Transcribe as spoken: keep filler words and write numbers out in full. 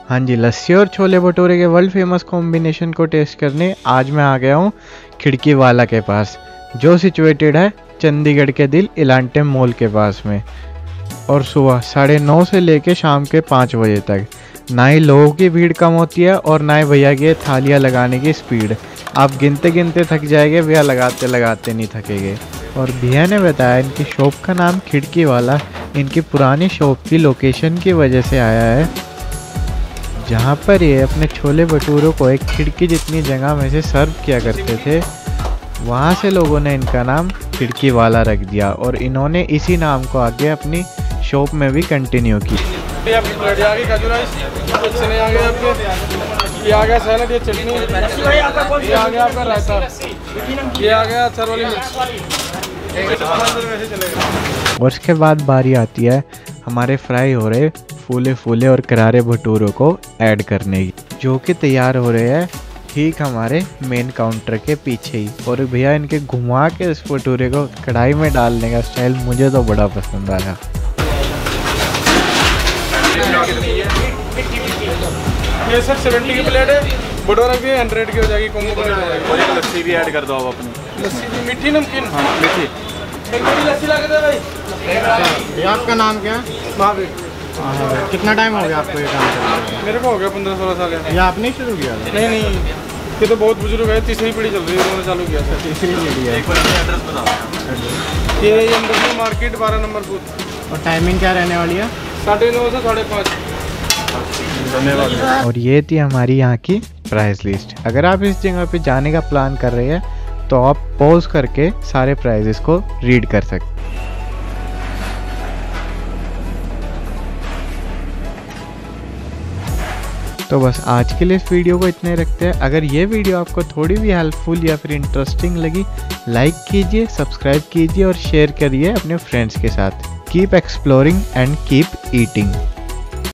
हाँ जी, लस्सी और छोले भटूरे के वर्ल्ड फेमस कॉम्बिनेशन को टेस्ट करने आज मैं आ गया हूँ खिड़की वाला के पास, जो सिचुएटेड है चंडीगढ़ के दिल इलांटे मॉल के पास में। और सुबह साढ़े नौ से लेके शाम के पाँच बजे तक ना ही लोगों की भीड़ कम होती है और ना ही भैया की थालियाँ लगाने की स्पीड। आप गिनते गिनते थक जाएंगे, भैया लगाते लगाते नहीं थकेंगे। और भैया ने बताया इनकी शॉप का नाम खिड़की वाला इनकी पुरानी शॉप की लोकेशन की वजह से आया है, जहाँ पर ये अपने छोले भटूरों को एक खिड़की जितनी जगह में से सर्व किया करते थे। वहाँ से लोगों ने इनका नाम खिड़की वाला रख दिया और इन्होंने इसी नाम को आगे अपनी शॉप में भी कंटिन्यू की। ये आ गई काजू राइस, चने आ गए आपके, ये आ गया सैलड, ये चटनी, ये आ गया आपका रायता, ये आ गया अचार वाली मिर्च। और उसके बाद बारी आती है हमारे फ्राई हो रहे फूले फूले और करारे भटूरों को ऐड करने की, जो कि तैयार हो रहे हैं ठीक हमारे मेन काउंटर के पीछे ही। और भैया इनके घुमा के इस भटूरे को कढ़ाई में डालने का स्टाइल मुझे तो बड़ा पसंद आया। ये सर सेवेंटी की प्लेट है, भटूरा भी हंड्रेड की हो जाएगी, कॉम्बो प्लेट हो जाएगी। और एक लस्सी भी ऐड कर दो आप अपनी। लस्सी भी मीठी नमकीन। हाँ मीठी। लस्सी ला के दे भाई। ये आपका नाम क्या है? महावीर। हाँ, कितना टाइम हो गया आपको ये काम करते हैं? मेरे को हो गया पंद्रह सोलह साल। ये आपने शुरू किया था? नहीं नहीं, ये तो बहुत बुजुर्ग है, तीसरी पीढ़ी चल रही है, उन्होंने चालू किया था। तीसरी पीढ़ी है। एक बार एड्रेस बताओ। ये अंदर मार्केट बारह नंबर बूथ। और टाइमिंग क्या रहने वाली है? साढ़े नौ से साढ़े पाँच। धन्यवाद। और ये थी हमारी यहाँ की प्राइस लिस्ट। अगर आप इस जगह पे जाने का प्लान कर रहे हैं तो आप पॉज करके सारे प्राइजेस को रीड कर सकते। तो बस आज के लिए इस वीडियो को इतने रखते हैं। अगर ये वीडियो आपको थोड़ी भी हेल्पफुल या फिर इंटरेस्टिंग लगी, लाइक कीजिए, सब्सक्राइब कीजिए और शेयर करिए अपने फ्रेंड्स के साथ। Keep exploring and keep eating.